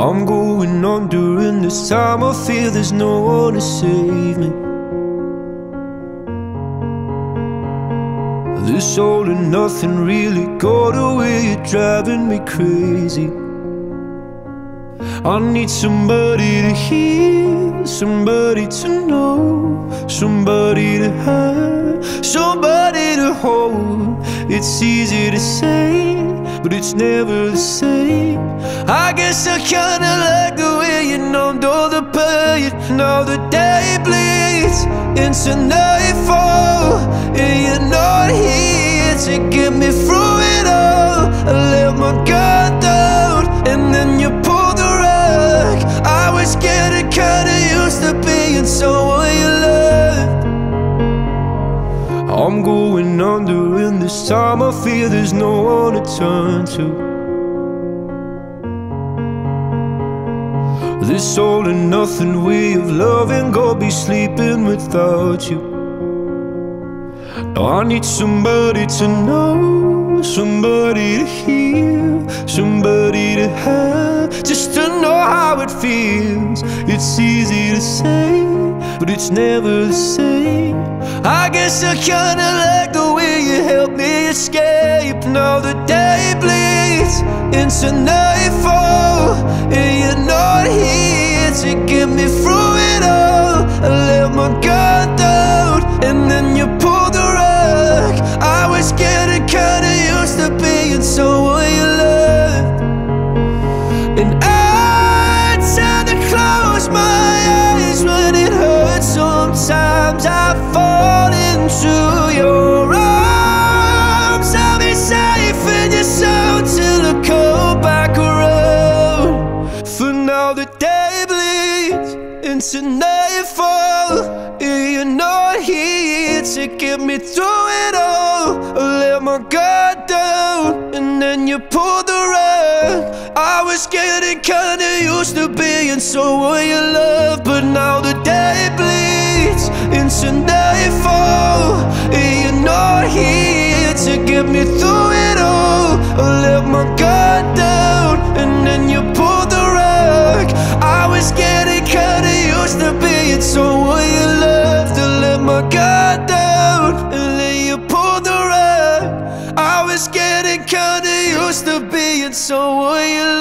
I'm going on during this time. I feel there's no one to save me. This all and nothing really got away. You're driving me crazy. I need somebody to hear, somebody to know, somebody to have, somebody to hold. It's easy to say, but it's never the same. I guess I kinda like the way you numbed all the pain. Now the day bleeds into nightfall, and you're not here to get me through it all. I let my guard down, and then you pulled the rug. I was getting kinda used to being someone you loved. I'm going under in this time. I feel there's no one to turn to. This all and nothing way of loving, gonna be sleeping without you. Now I need somebody to know, somebody to hear, somebody to have, just to know how it feels. It's easy to say, but it's never the same. I guess I kinda like the way you helped me escape. Now the day bleeds into nightfall, and you're not here to get me through it all. I let my guard down, and then you pulled the rug. I was getting kinda used to being someone you loved. And I tend to close my eyes when it hurts. Sometimes I fall into your arms. I'll be safe in your soul till I come back around. For now the day bleeds into nightfall, and you're not here to get me through it all. I let my guard down, and then you pulled the rug. I was getting kinda used to being someone you love, but now the day bleeds into nightfall, and you're not here to get me through it all. I let my guard down, and then you pulled the rug. I was getting kinda used to being someone you loved. I let my guard down, and then you pulled the rug. I was getting kinda used to being someone you loved.